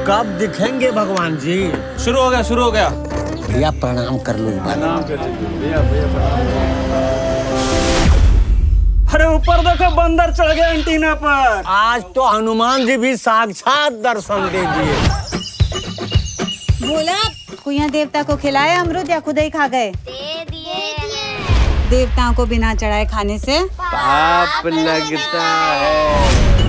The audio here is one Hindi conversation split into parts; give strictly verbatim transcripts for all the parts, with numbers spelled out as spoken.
कब दिखेंगे भगवान जी? शुरू हो गया शुरू हो गया। भैया प्रणाम कर लो। प्रणाम कर भैया भैया। अरे ऊपर देखो बंदर चढ़ गया एंटीना पर। आज तो हनुमान जी भी साक्षात दर्शन दे दिए। बोला कुइया देवता को खिलाए अमरूद या खुद ही खा गए? दे दिए। देवताओं को बिना चढ़ाए खाने से पाप लगता है।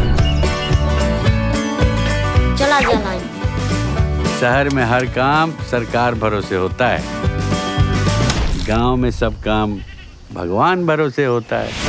चला जाना। शहर में हर काम सरकार भरोसे होता है, गांव में सब काम भगवान भरोसे होता है।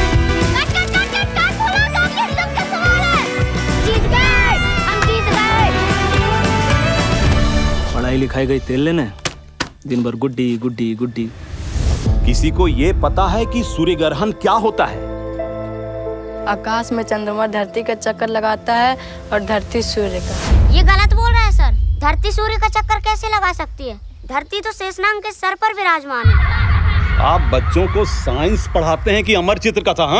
पढ़ाई लिखाई गई तेल लेने, दिन भर गुड्डी गुड्डी गुड्डी। किसी को ये पता है कि सूर्य ग्रहण क्या होता है? आकाश में चंद्रमा धरती का चक्कर लगाता है और धरती सूर्य का। ये गलत बोल रहा है सर। धरती सूर्य का चक्कर कैसे लगा सकती है? धरती तो शेषनाग के सर पर विराजमान है। आप बच्चों को साइंस पढ़ाते हैं कि अमर चित्र का था? हाँ,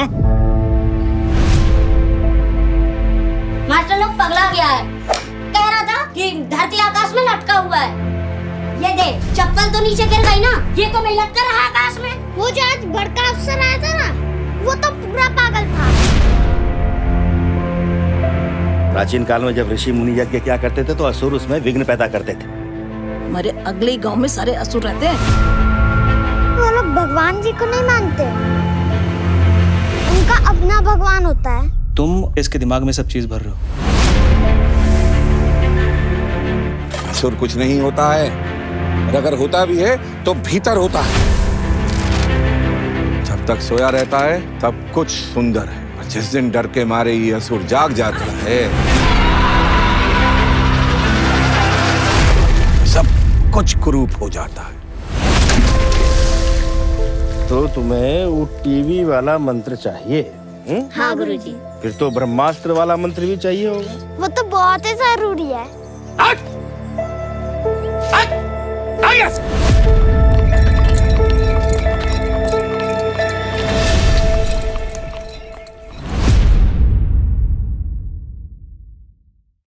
मास्टर लोग पगला गया है। कह रहा था कि धरती आकाश में लटका हुआ है। ये देख, चप्पल तो नीचे गिर गई ना, ये तो नहीं लटका रहा आकाश में। वो जो आज बड़का अफसर आया था ना, वो तो पूरा पागल था। प्राचीन काल में जब ऋषि मुनि यज्ञ क्या करते थे तो असुर उसमें विघ्न पैदा करते थे। हमारे अगले गांव में सारे असुर रहते हैं। वो लोग भगवान जी को नहीं मानते, उनका अपना भगवान होता है। तुम इसके दिमाग में सब चीज भर रहे हो। असुर कुछ नहीं होता है, और अगर होता भी है तो भीतर होता है। जब तक सोया रहता है तब कुछ सुंदर है, और जिस दिन डर के मारे ये असुर जाग जाता है सब कुछ कुरूप हो जाता है। तो तुम्हें वो टीवी वाला मंत्र चाहिए? हुँ? हाँ गुरुजी। फिर तो ब्रह्मास्त्र वाला मंत्र भी चाहिए होगा। वो तो बहुत ही जरूरी है। आग! आग! आग!